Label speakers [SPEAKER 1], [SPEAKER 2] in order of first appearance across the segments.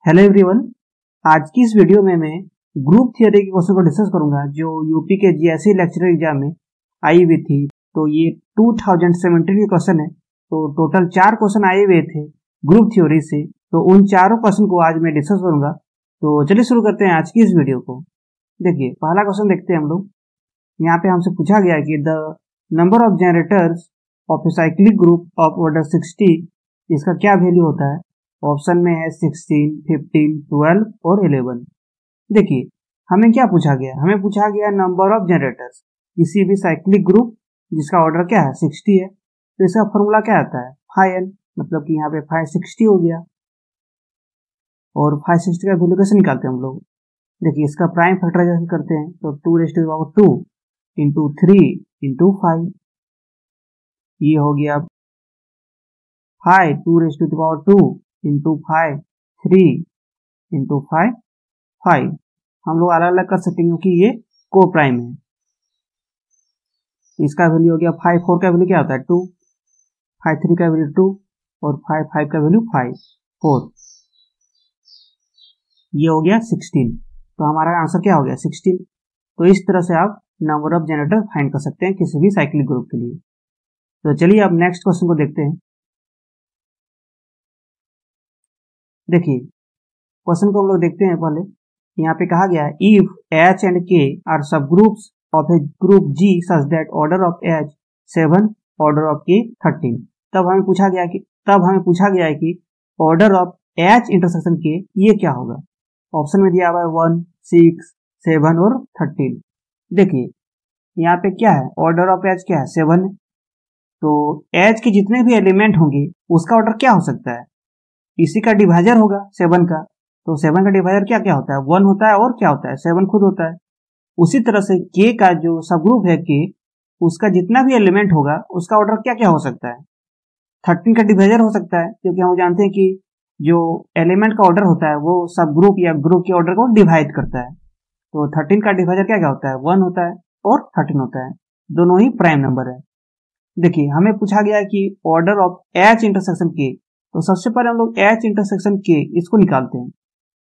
[SPEAKER 1] Hello everyone, आज की इस वीडियो में मैं ग्रुप थियरी के क्वेश्चन को डिस्कस करूंगा जो यूपी के जीएसई लेक्चरर एग्जाम में आई हुई थी। तो ये 2017 के क्वेश्चन है। तो टोटल 4 क्वेश्चन आए हुए थे ग्रुप थ्योरी से। तो उन चारों क्वेश्चन को आज मैं डिस्कस करूंगा। तो चलिए शुरू करते हैं आज की इस वीडियो को। देखिए, पहला क्वेश्चन देखते हैं हम लोग। यहाँ पे हमसे पूछा गया कि the number of generators of a cyclic group of order 60, इसका क्या वैल्यू होता है। ऑप्शन में है 16, 15, 12 और 11। देखिए, हमें क्या पूछा गया, हमें पूछा गया नंबर ऑफ जनरेटर्स किसी भी साइक्लिक ग्रुप जिसका ऑर्डर क्या है 60 है। तो इसका फॉर्मूला क्या आता है 5n, मतलब कि यहाँ पे 560 हो गया। और 560 का वैल्यू कैसे निकालते हैं हम लोग। देखिए, इसका प्राइम फैक्टराइजेशन करते हैं तो 2 इंटू 3 इंटू 5, ये हो गया 2 इंटू 5, 3 इंटू 5, 5। हम लोग अलग अलग कर सकते हैं क्योंकि ये को प्राइम है। इसका वैल्यू हो गया 5, 4 का वैल्यू क्या होता है 2, 5, 3 का वैल्यू 2 और 5, 5 का वैल्यू 5, 4। ये हो गया 16। तो हमारा आंसर क्या हो गया 16। तो इस तरह से आप नंबर ऑफ जनरेटर फाइंड कर सकते हैं किसी भी साइक्लिक ग्रुप के लिए। तो चलिए अब नेक्स्ट क्वेश्चन को देखते हैं। देखिए, क्वेश्चन को हम लोग देखते हैं पहले। यहाँ पे कहा गया if H and K are subgroups of a group G such that order of H 7, order of K 13। तब हमें पूछा गया है कि ऑर्डर ऑफ एच इंटरसेक्शन के ये क्या होगा। ऑप्शन में दिया हुआ है 1, 6, 7 और 13। देखिए, यहाँ पे क्या है, ऑर्डर ऑफ एच क्या है 7 है। तो एच के जितने भी एलिमेंट होंगे उसका ऑर्डर क्या हो सकता है, इसी का डिवाइजर होगा 7 का। तो 7 का डिवाइजर क्या क्या होता है 1 होता है और क्या होता है 7 खुद होता है। उसी तरह से के का जो सब ग्रुप है के, उसका जितना भी एलिमेंट होगा उसका ऑर्डर क्या क्या हो सकता है 13 का डिवाइजर हो सकता है, क्योंकि हम जानते हैं कि जो एलिमेंट का ऑर्डर होता है वो सब ग्रुप या ग्रुप के ऑर्डर को डिवाइड करता है। तो 13 का डिवाइजर क्या क्या होता है 1 होता है और 13 होता है, दोनों ही प्राइम नंबर है। देखिए, हमें पूछा गया है कि ऑर्डर ऑफ एच इंटरसेक्शन के। तो सबसे पहले हम लोग एच इंटरसेक्शन के इसको निकालते हैं।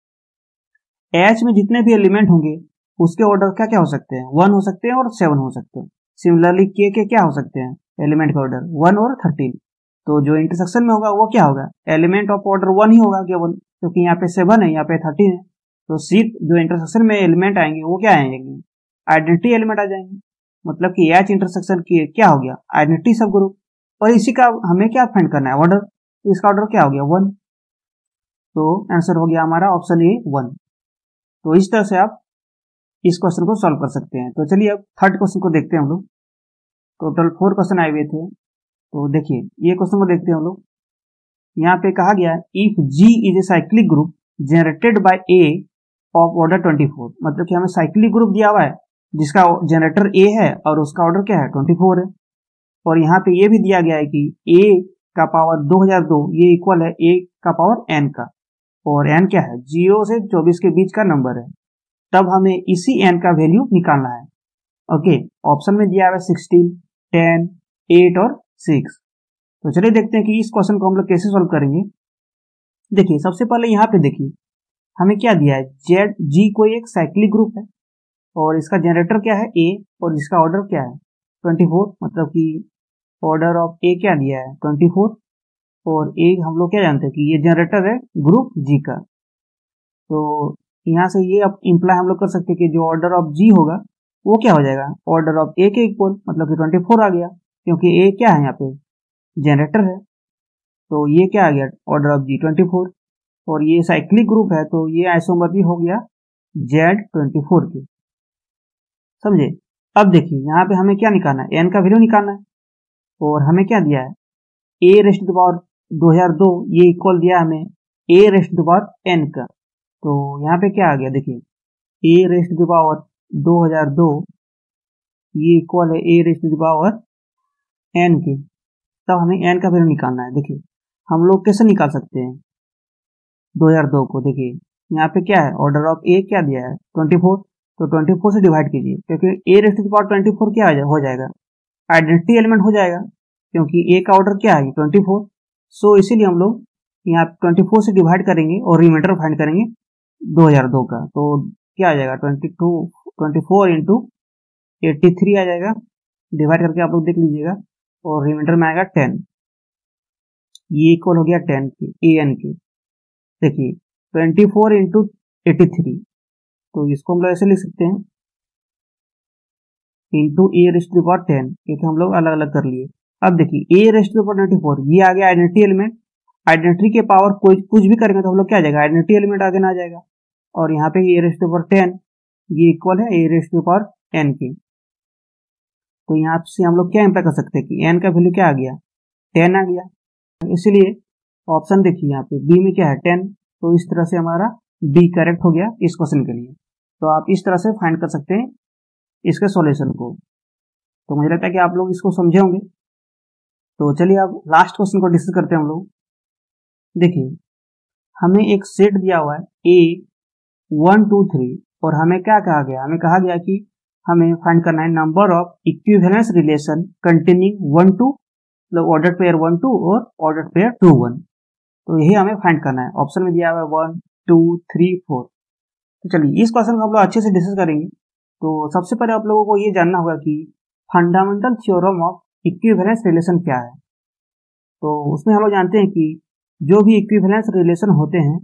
[SPEAKER 1] एच में जितने भी एलिमेंट होंगे उसके ऑर्डर क्या क्या हो सकते हैं 1 हो सकते हैं और 7 हो सकते हैं। सिमिलरली के क्या हो सकते हैं एलिमेंट का ऑर्डर 1 और 13। तो जो इंटरसेक्शन में होगा वो क्या होगा, एलिमेंट ऑफ ऑर्डर 1 ही होगा केवल, क्योंकि यहाँ पे 7 है यहाँ पे 13 है। तो सिर्फ जो इंटरसेक्शन में एलिमेंट आएंगे वो क्या आएंगे, आइडेंटिटी एलिमेंट आ जाएंगे। मतलब कि एच इंटरसेक्शन की क्या हो गया आइडेंटिटी सब ग्रुप। और इसी का हमें क्या फाइंड करना है ऑर्डर, इसका ऑर्डर क्या हो गया 1। तो आंसर हो गया हमारा ऑप्शन ए 1। तो इस तरह से आप इस क्वेश्चन को सॉल्व कर सकते हैं। तो चलिए अब थर्ड क्वेश्चन को देखते हैं हम लोग। टोटल 4 क्वेश्चन आए हुए थे। तो देखिए, ये क्वेश्चन को देखते हैं हम लोग। यहाँ पे कहा गया if G is a cyclic group generated by a of order 24, मतलब कि हमें साइक्लिक ग्रुप दिया हुआ है जिसका जनरेटर ए है और उसका ऑर्डर क्या है 24 है। और यहाँ पे ये भी दिया गया है कि ए का पावर 2002 ये इक्वल है ए का पावर एन का, और एन क्या है 0 से 24 के बीच का नंबर है। तब हमें इसी एन का वैल्यू निकालना है। ओके, ऑप्शन में दिया हुआ है 16, 10, 8 और 6। तो चलिए देखते हैं कि इस क्वेश्चन को हम लोग कैसे सॉल्व करेंगे। देखिए, सबसे पहले यहाँ पे देखिए हमें क्या दिया है, जेड जी कोई एक साइक्लिक ग्रुप है और इसका जनरेटर क्या है ए और इसका ऑर्डर क्या है 24, मतलब कि ऑर्डर ऑफ ए क्या दिया है 24 और ए हम लोग क्या जानते हैं कि ये जनरेटर है ग्रुप जी का। तो यहाँ से ये अब इंप्लाई हम लोग कर सकते हैं कि जो ऑर्डर ऑफ जी होगा वो क्या हो जाएगा ऑर्डर ऑफ ए के इक्वल, मतलब कि 24 आ गया, क्योंकि ए क्या है यहाँ पे जनरेटर है। तो ये क्या आ गया ऑर्डर ऑफ जी 24, और ये साइक्लिक ग्रुप है तो ये आइसोमर्फी हो गया Z24 के। समझे। अब देखिए यहाँ पे हमें क्या निकालना है, एन का वैल्यू निकालना है। और हमें क्या दिया है a raised to the power 2002 ये इक्वल दिया हमें a raised to the power n का। तो यहाँ पे क्या आ गया देखिए a raised to the power 2002 ये इक्वल है a raised to the power n के। तब हमें एन का वैल्यू निकालना है। देखिए, हम लोग कैसे निकाल सकते हैं 2002 को। देखिए यहाँ पे क्या है ऑर्डर ऑफ ए क्या दिया है 24, तो 24 से डिवाइड कीजिए, क्योंकि a raised to the power 24 क्या हो जाएगा आइडेंटिटी एलिमेंट हो जाएगा, क्योंकि ए का ऑर्डर क्या है 24। सो इसीलिए हम लोग यहाँ 24 से डिवाइड करेंगे और रिमाइंडर फाइंड करेंगे 2002 का, तो क्या आ जाएगा 24 इंटू 83 आ जाएगा, डिवाइड करके आप लोग देख लीजिएगा, और रिमाइंडर में आएगा 10, ये इक्वल हो गया 10 के an के। देखिए 24 इंटू 83, तो इसको हम लोग ऐसे लिख सकते हैं into a raise to the power 10, क्योंकि हम लोग अलग अलग कर लिए। अब देखिए a raise to the power 94, ये आ गया आइडेंटिटी एलिमेंट, आइडेंटिटी के पावर कोई कुछ भी करेंगे तो हम लोग क्या आ जाएगा, आइडेंटिटी एलिमेंट आगे ना आ जाएगा, और यहाँ पे a raise to the power 10 ये इक्वल है a raise to the power n के। तो यहाँ से हम लोग क्या इम्प्लाई कर सकते हैं कि n का वैल्यू क्या आ गया, 10 आ गया, इसलिए ऑप्शन देखिए यहाँ पे बी में क्या है 10, तो इस तरह से हमारा बी करेक्ट हो गया इस क्वेश्चन के लिए। तो आप इस तरह से फाइंड कर सकते हैं इसके सॉल्यूशन को। तो मुझे लगता है कि आप लोग इसको समझे होंगे। तो चलिए अब लास्ट क्वेश्चन को डिस्कस करते हैं हम लोग। देखिए हमें एक सेट दिया हुआ है a 1 2 3, और हमें क्या कहा गया, हमें कहा गया कि हमें फाइंड करना है number of equivalence relation containing 1 2, मतलब ऑर्डर्ड पेयर 1 2 और ऑर्डर्ड पेयर 2 1। तो यही हमें फाइंड करना है, ऑप्शन में दिया हुआ है 1 2 3 4। तो चलिए इस क्वेश्चन को हम लोग अच्छे से डिस्कस करेंगे। तो सबसे पहले आप लोगों को ये जानना होगा कि fundamental theorem of equivalence relation क्या है। तो उसमें हम लोग जानते हैं कि जो भी इक्विवेलेंस रिलेशन होते हैं,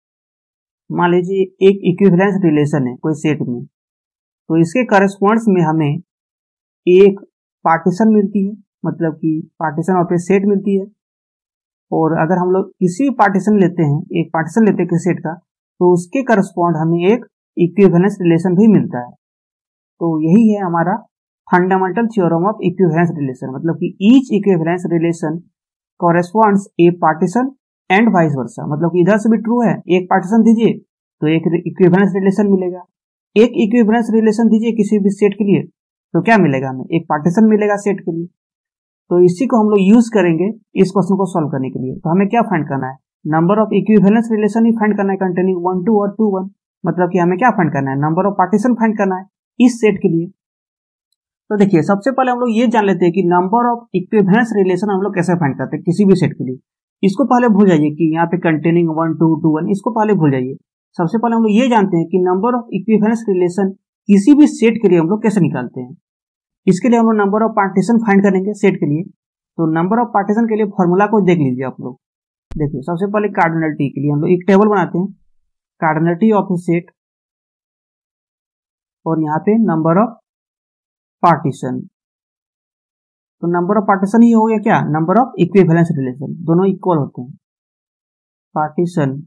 [SPEAKER 1] मान लीजिए एक इक्विवेलेंस रिलेशन है कोई सेट में, तो इसके करस्पॉन्ड्स में हमें एक पार्टीशन मिलती है, मतलब कि पार्टीशन ऑफ ए सेट मिलती है। और अगर हम लोग किसी पार्टीशन लेते हैं, एक पार्टीशन लेते हैं किसी सेट का, तो उसके करस्पॉन्ड हमें एक इक्विवेलेंस रिलेशन भी मिलता है। तो यही है हमारा fundamental theorem of equivalence relation, मतलब कि each equivalence relation corresponds a partition and vice वर्सा, मतलब कि इधर से भी ट्रू है, एक पार्टीशन दीजिए तो एक इक्विवेलेंस रिलेशन मिलेगा, एक इक्विवेलेंस रिलेशन दीजिए किसी भी सेट के लिए तो क्या मिलेगा, हमें एक पार्टीशन मिलेगा सेट के लिए। तो इसी को हम लोग यूज करेंगे इस क्वेश्चन को सॉल्व करने के लिए। तो हमें क्या फाइंड करना है, नंबर ऑफ इक्विवेलेंस रिलेशन ही फाइंड करना है कंटेनिंग 1 2 और 2 1, मतलब कि हमें क्या फाइंड करना है, नंबर ऑफ पार्टीशन फाइंड करना है इस सेट के लिए। तो देखिए सबसे पहले हम लोग ये जान लेते हैं कि नंबर ऑफ इक्विवेलेंस रिलेशन हम लोग कैसे फाइंड करते हैं किसी भी सेट के लिए। इसको पहले भूल जाइए कि यहाँ पे कंटेनिंग 1 2 2 1, इसको पहले भूल जाइए। सबसे पहले हम लोग ये जानते हैं कि नंबर ऑफ इक्विवेलेंस रिलेशन किसी भी सेट के लिए हम लोग कैसे निकालते हैं। इसके लिए हम लोग नंबर ऑफ पार्टीशन फाइंड करेंगे सेट के लिए। तो नंबर ऑफ पार्टीशन के लिए फॉर्मूला को देख लीजिए आप लोग। देखिए सबसे पहले कार्डिनलिटी के लिए हम लोग एक टेबल बनाते हैं, कार्डिनलिटी ऑफ ए सेट, और यहाँ पे नंबर ऑफ पार्टीशन। तो नंबर ऑफ पार्टीशन ही हो गया क्या, नंबर ऑफ इक्विवेलेंस रिलेशन, दोनों इक्वल होते हैं पार्टीशन।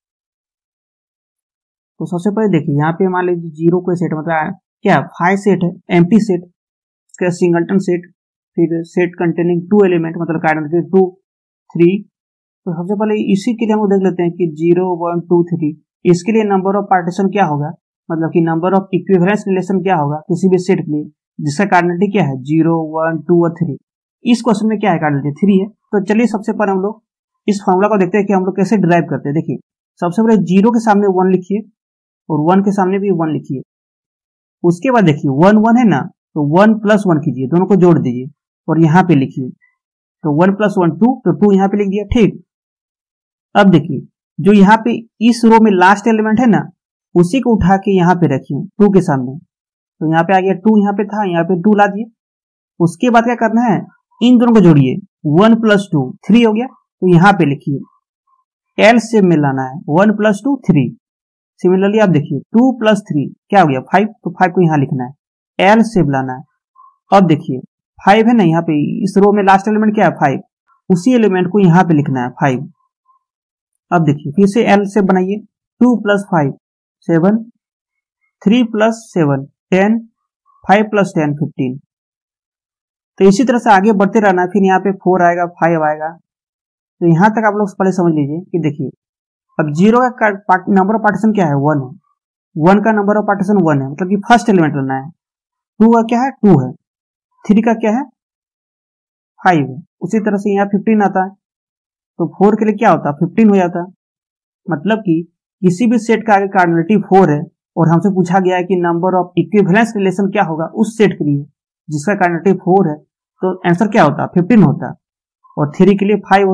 [SPEAKER 1] तो सबसे पहले देखिए यहाँ पे मान लीजिए 0 कोई सेट, मतलब क्या 5 सेट है, एम्प्टी सेट, इसका सिंगलटन सेट, फिर सेट कंटेनिंग 2 एलिमेंट, मतलब कार्डिनलिटी 2 3। तो सबसे पहले इसी के लिए हम देख लेते हैं कि 0 1 2 3, इसके लिए नंबर ऑफ पार्टीशन क्या होगा, मतलब कि नंबर ऑफ इक्विवेलेंस रिलेशन क्या होगा किसी भी सेट के लिए जिसका कार्डिनलिटी क्या है 0 1 2 और 3। इस क्वेश्चन में क्या है, कार्डिनलिटी 3 है। तो चलिए सबसे पहले हम लोग इस फॉर्मूला को देखते हैं कि हम लोग कैसे ड्राइव करते हैं। देखिए सबसे पहले 0 के सामने 1 लिखिए और 1 के सामने भी 1 लिखिए। उसके बाद देखिए 1 1 है ना, तो 1 + 1 कीजिए, दोनों को जोड़ दीजिए और यहाँ पे लिखिए। तो 1 + 1 2, तो 2 यहाँ पे लिख दिया, ठीक। अब देखिए जो यहाँ पे इस रो में लास्ट एलिमेंट है ना, उसी को उठा के यहाँ पे रखिए 2 के सामने। तो यहाँ पे आ गया 2, यहाँ पे था, यहाँ पे 2 ला दिए। उसके बाद क्या करना है, इन दोनों को जोड़िए, 1 + 2 3 हो गया, तो यहाँ पे लिखिए एल शेप में लाना है, 1 + 2 3। सिमिलरली आप देखिए 2 + 3 क्या हो गया 5, तो 5 को यहाँ लिखना है, एल शेप लाना है। अब देखिए 5 है ना, यहाँ पे इस रो में लास्ट एलिमेंट क्या है 5, उसी एलिमेंट को यहाँ पे लिखना है 5। अब देखिए फिर से एल शेप बनाइए, 2 + 5 7, 3 + 7 10, 5 + 10 15। तो इसी तरह से आगे बढ़ते रहना है, फिर यहाँ पे 4 आएगा 5 आएगा। तो यहाँ तक आप लोग पहले समझ लीजिए कि देखिए अब 0 का नंबर ऑफ पार्टीशन क्या है 1 है, 1 का नंबर ऑफ पार्टीशन 1 है, मतलब कि फर्स्ट एलिमेंट लेना है। 2 का क्या है 2 है, 3 का क्या है 5 है। उसी तरह से यहाँ 15 आता है, तो 4 के लिए क्या होता है 15 हो जाता है। मतलब कि किसी भी सेट का आगे कार्डिनलिटी 4 है और हमसे पूछा गया है कि नंबर ऑफ इक्विवेलेंस रिलेशन क्या होगा उस सेट के लिए जिसका कार्डिनलिटी 4 है, तो आंसर क्या होता है 15 होता है। और 3 के लिए 5 होता है,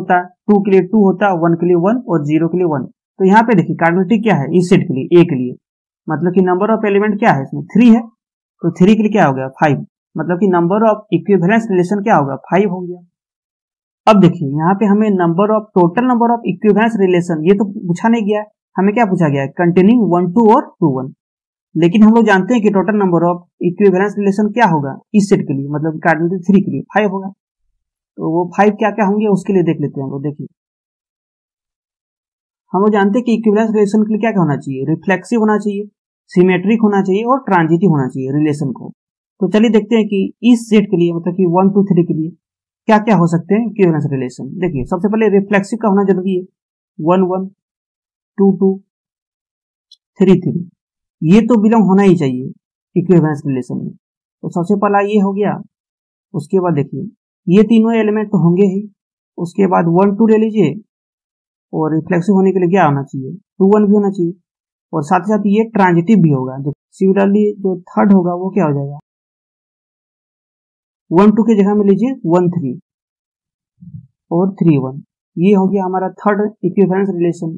[SPEAKER 1] 2 के लिए 2 होता है, 1 के लिए 1 और 0 के लिए 1। तो यहाँ पे देखिए कार्डिनलिटी क्या है इस सेट के लिए, ए के लिए, मतलब कि नंबर ऑफ एलिमेंट क्या है इसमें 3 है, तो 3 के लिए क्या हो गया 5, मतलब कि नंबर ऑफ इक्विवेलेंस रिलेशन क्या होगा 5 हो गया। अब देखिए यहाँ पे हमें total number of equivalence relation ये तो पूछा नहीं गया, हमें क्या पूछा गया है कंटेनिंग 1 2 और 2 1। लेकिन हम लोग जानते हैं कि total number of equivalence relation क्या होगा इस सेट के लिए, मतलब कार्डिनलिटी 3 के लिए 5 होगा। तो वो 5 क्या क्या होंगे उसके लिए देख लेते हैं हम लोग। देखिए हम लोग जानते हैं कि इक्विवेलेंस रिलेशन के लिए क्या क्या होना चाहिए, रिफ्लेक्सिव होना चाहिए, सिमेट्रिक होना चाहिए और ट्रांजिटिव होना चाहिए रिलेशन को। तो चलिए देखते हैं कि इस सेट के लिए मतलब कि 1 2 3 के लिए क्या क्या हो सकते हैं इक्विवेलेंस रिलेशन। देखिए सबसे पहले रिफ्लेक्सिव का होना जरूरी है, 1 1 2 2 3 3, ये तो बिलोंग होना ही चाहिए इक्विवेलेंस रिलेशन में। तो सबसे पहला ये हो गया। उसके बाद देखिए ये तीनों एलिमेंट तो होंगे ही, उसके बाद 1 2 ले लीजिए, और रिफ्लेक्सिव होने के लिए क्या होना चाहिए 2 1 भी होना चाहिए, और साथ ही साथ ये ट्रांजिटिव भी होगा। सिमिलरली जो थर्ड होगा वो क्या हो जाएगा 1 2 की जगह में लीजिए 1 3 और 3 1, ये हो गया हमारा थर्ड इक्विवेलेंस रिलेशन।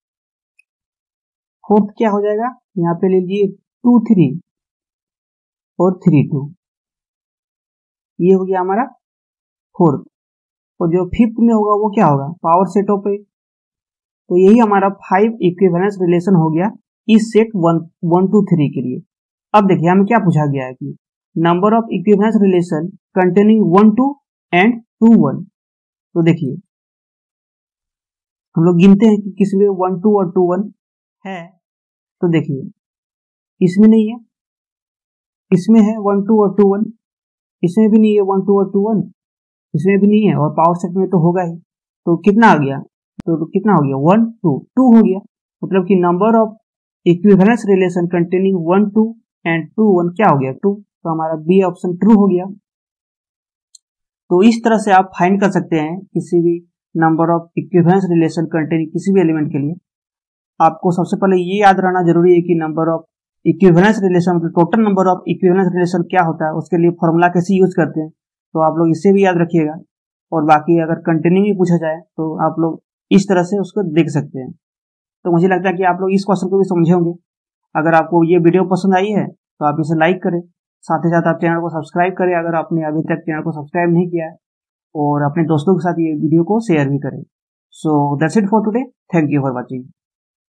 [SPEAKER 1] फोर्थ क्या हो जाएगा, यहाँ पे लीजिए 2 3 और 3 2, ये हो गया हमारा फोर्थ। और जो फिफ्थ में होगा वो क्या होगा पावर सेटों पे। तो यही हमारा 5 इक्विवेलेंस रिलेशन हो गया इस सेट 1 2 3 के लिए। अब देखिए हमें क्या पूछा गया है कि number of equivalence relation containing 1 2 and 2 1। तो देखिए हम लोग गिनते हैं कि किसमें 1 2 और 2 1 है। तो देखिए इसमें नहीं है, इसमें है 1 2 और 2 1, इसमें भी नहीं है 1 2 और 2 1, इसमें भी नहीं है, और पावर सेट में तो होगा ही। तो कितना आ गया, तो कितना हो गया 1 2 2 हो गया, मतलब कि number of equivalence relation containing 1 2 and 2 1 क्या हो गया 2। तो हमारा बी ऑप्शन ट्रू हो गया। तो इस तरह से आप फाइंड कर सकते हैं किसी भी number of equivalence relation containing किसी भी एलिमेंट के लिए। आपको सबसे पहले ये याद रहना जरूरी है कि नंबर ऑफ इक्विवेलेंस रिलेशन मतलब total number of equivalence relation क्या होता है, उसके लिए फॉर्मूला कैसे यूज करते हैं, तो आप लोग इसे भी याद रखिएगा। और बाकी अगर कंटेनिंग भी पूछा जाए तो आप लोग इस तरह से उसको देख सकते हैं। तो मुझे लगता है कि आप लोग इस क्वेश्चन को भी समझे होंगे। अगर आपको ये वीडियो पसंद आई है तो आप इसे लाइक करें, साथ ही साथ आप चैनल को सब्सक्राइब करें अगर आपने अभी तक चैनल को सब्सक्राइब नहीं किया है, और अपने दोस्तों के साथ ये वीडियो को शेयर भी करें। So that's it for today, thank you for watching.